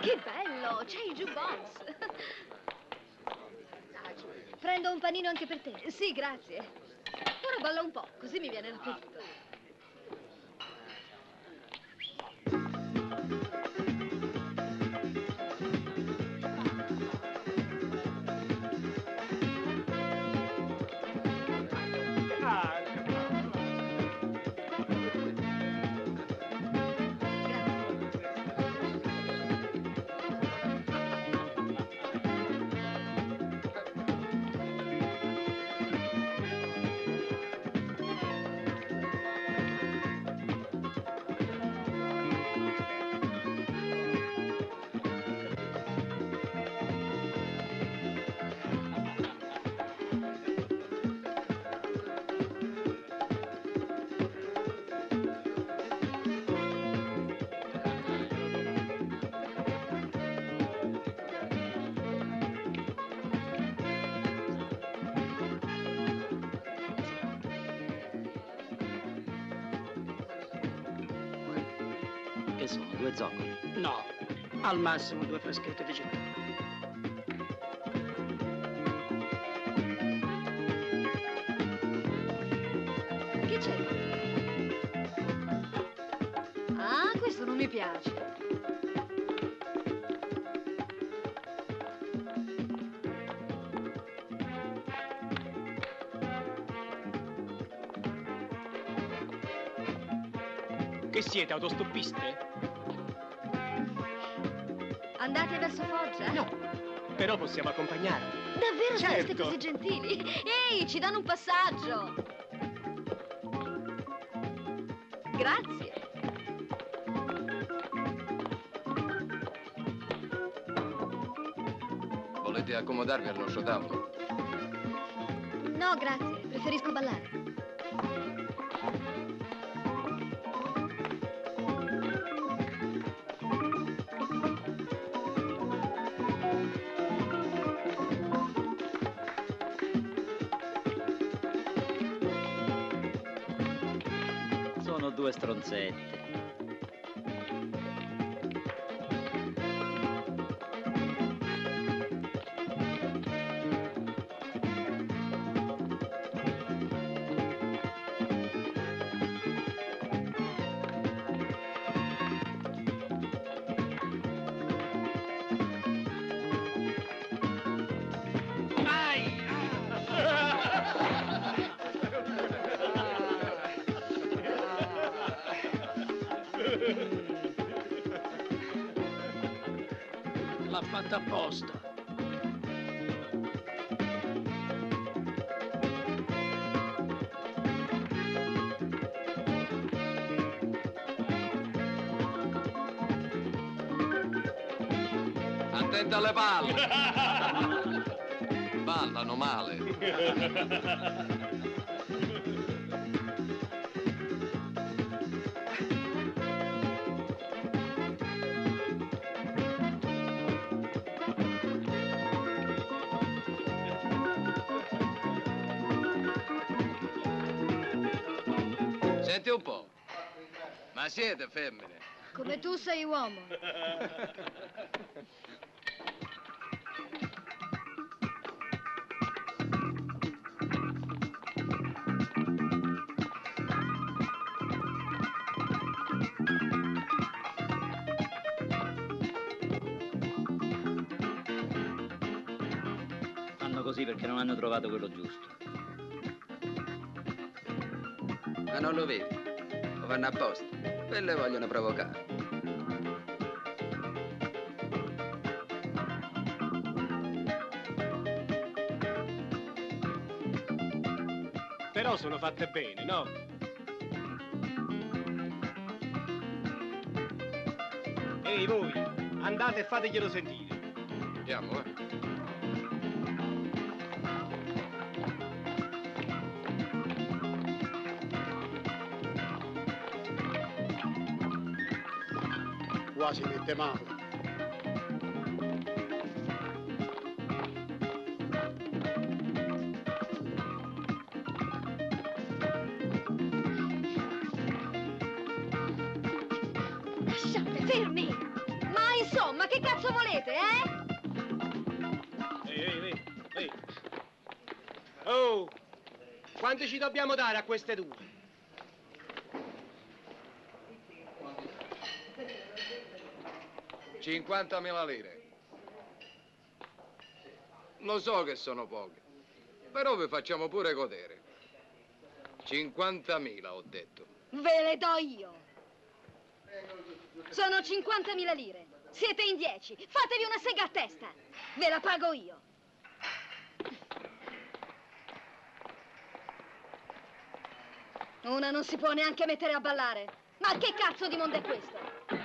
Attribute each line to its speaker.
Speaker 1: Che bello, c'è il jukebox. Prendo un panino anche per te. Sì, grazie. Ora balla un po', così mi viene l'appetito.
Speaker 2: Che sono, 2 zoccoli?
Speaker 3: No, al massimo 2 freschette di gin.
Speaker 1: Che c'è? Ah, questo non mi piace.
Speaker 3: Che siete, autostoppiste?
Speaker 1: Andate verso Foggia?
Speaker 3: No, però possiamo accompagnare.
Speaker 1: Davvero sareste
Speaker 3: Certo.
Speaker 1: così gentili? Ehi, ci danno un passaggio! Grazie.
Speaker 4: Volete accomodarvi al nostro tavolo?
Speaker 1: No, grazie, preferisco ballare.
Speaker 2: Sono 2 stronzette.
Speaker 3: L'ha fatta apposta.
Speaker 4: Attenta alle palle! Ballano male. Senti un po', ma siete femmine?
Speaker 1: Come tu sei uomo.
Speaker 2: Fanno così perché non hanno trovato quello giusto.
Speaker 4: Ma non lo vedi? Lo fanno apposta. Quelle vogliono provocare.
Speaker 3: Però sono fatte bene, no? Ehi, voi, andate e fateglielo sentire.
Speaker 4: Andiamo, eh?
Speaker 5: Qua si mette male.
Speaker 1: Lasciate, fermi! Ma insomma, che cazzo volete, eh?
Speaker 3: Ehi. Oh, quanto ci dobbiamo dare a queste due?
Speaker 4: $50.000. Lo so che sono poche, però vi facciamo pure godere. 50.000 ho detto.
Speaker 1: Ve le do io. Sono 50.000 lire. Siete in 10. Fatevi una sega a testa. Ve la pago io. Una non si può neanche mettere a ballare. Ma che cazzo di mondo è questo?